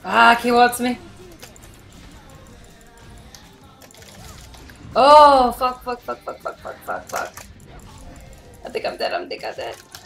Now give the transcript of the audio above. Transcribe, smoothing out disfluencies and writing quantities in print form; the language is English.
Ah, he wants me. Oh, fuck. I think I'm dead.